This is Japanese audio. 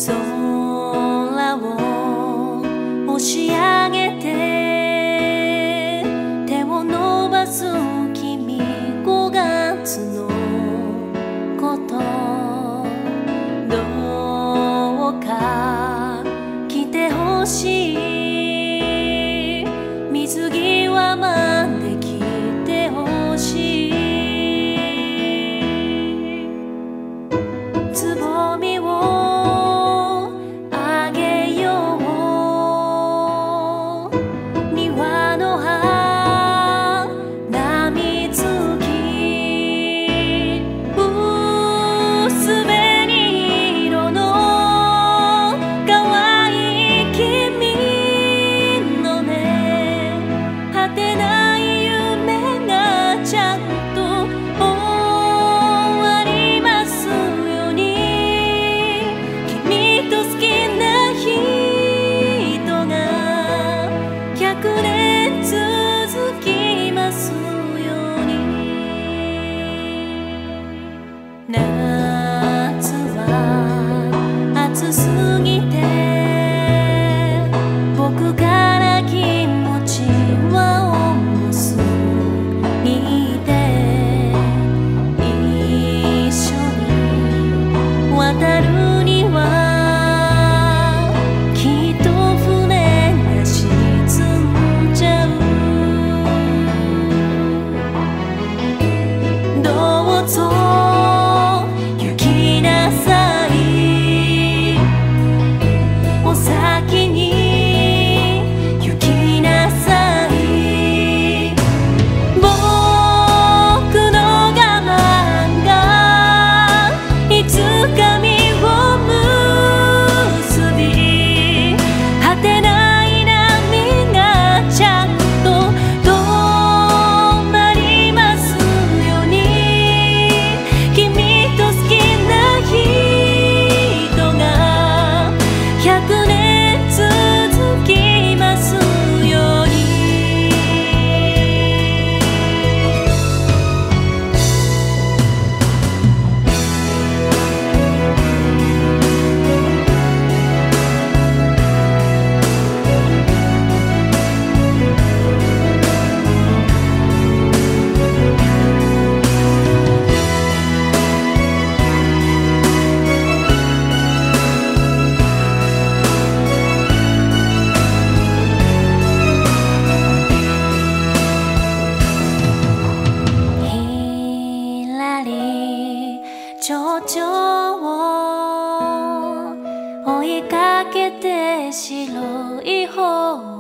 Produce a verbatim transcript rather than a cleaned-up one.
空を押し上げて手を伸ばす君、ごがつのことどうか来てほしい、水際まで来てほしい。つぼみをあげよう、庭の花みつき、薄紅色の可愛い君のね、果てない夢がちゃんと終わりますように、君と好きな人がひゃくねん続きますように。夏は暑すぎて僕から気持ちは重すぎて、一緒に渡るにはきっと船が沈んじゃう。どうぞ行きなさい、お先に行きなさい。僕の我慢がいつか実を結び、果てない波がちゃんと止まりますように、君と好きな人がひゃくねん続きますように。ひらり蝶々を追いかけて白い方